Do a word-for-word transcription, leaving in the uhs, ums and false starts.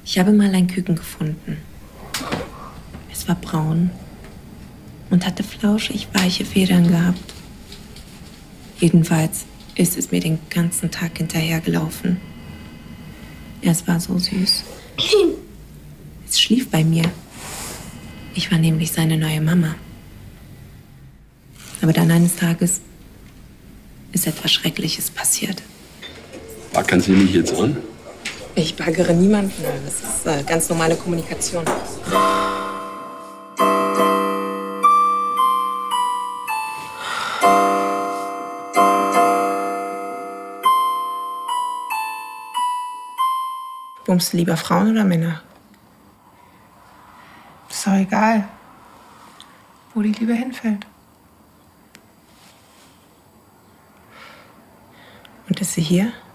Ich habe mal ein Küken gefunden. Es war braun und hatte flauschig weiche Federn gehabt. Jedenfalls ist es mir den ganzen Tag hinterhergelaufen. Es war so süß. Es schlief bei mir. Ich war nämlich seine neue Mama. Aber dann eines Tages ist etwas Schreckliches passiert. Backern Sie mich jetzt an? Ich baggere niemanden. Das ist äh, ganz normale Kommunikation. Bummst du lieber Frauen oder Männer? Ist doch egal, wo die Liebe hinfällt. Und ist sie hier?